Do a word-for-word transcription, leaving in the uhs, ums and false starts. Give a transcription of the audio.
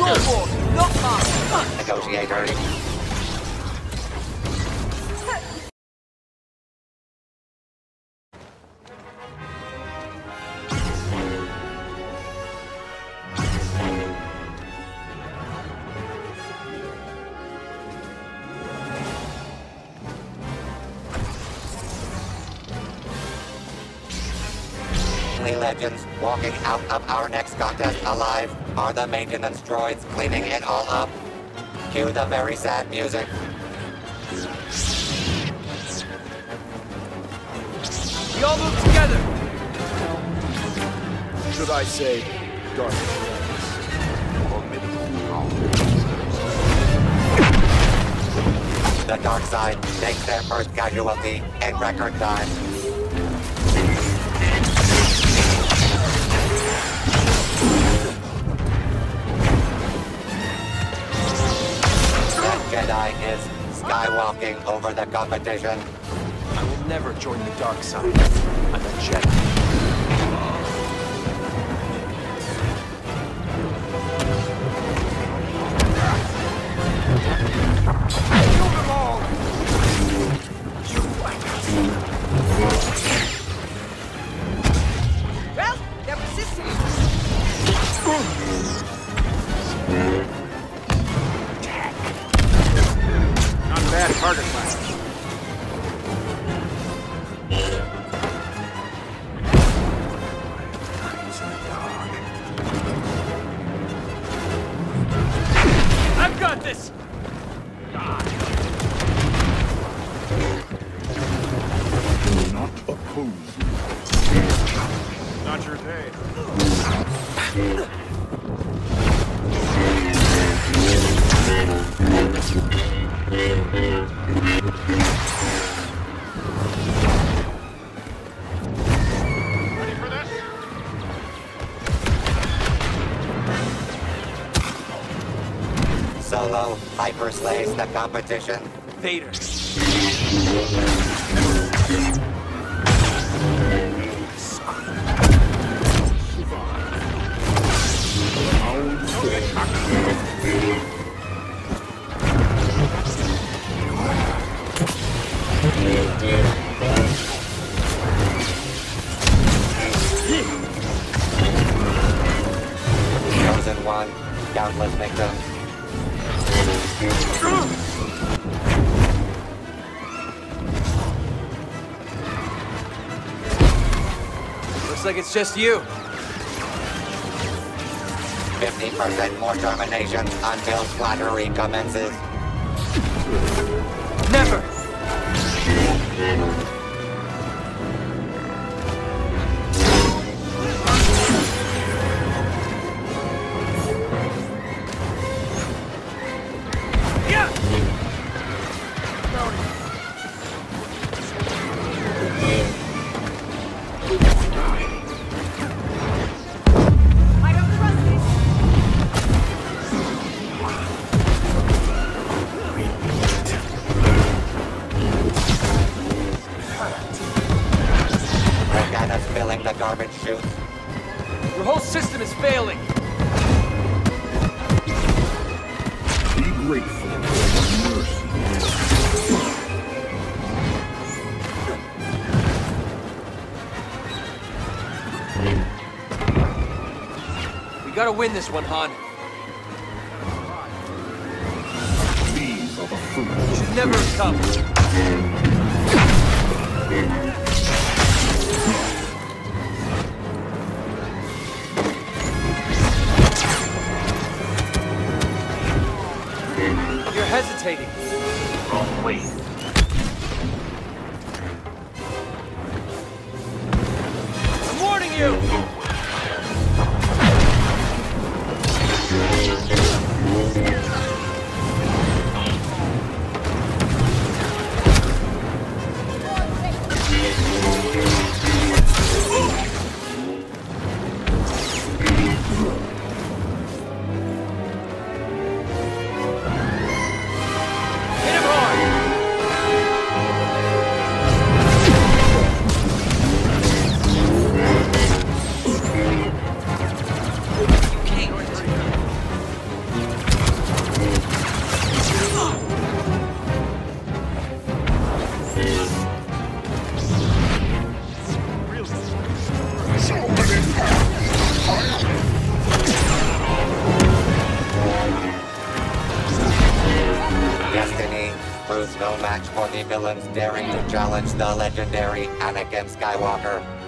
your war, not mine. Negotiators. Legends walking out of our next contest alive are the maintenance droids cleaning it all up. Cue the very sad music. We all move together. Should I say, dark? The dark side takes their first casualty in record time. Jedi is skywalking over the competition. I will never join the dark side. I'm a Jedi. Kill them all! Well, they're resisting. Bad target class. I've got this! Do not oppose me. Not your day. Ready for this? Solo hyperslays the competition. Vader. Chosen one, countless victims. Looks like it's just you. fifty percent more termination until flattery commences. Never! Filling the garbage chute. Your whole system is failing. Be grateful for mercy. We gotta win this one, Han. These are the fruits. You should never have come. You're hesitating. Oh, wait. I'm warning you! Destiny proves no match for the villains daring to challenge the legendary Anakin Skywalker.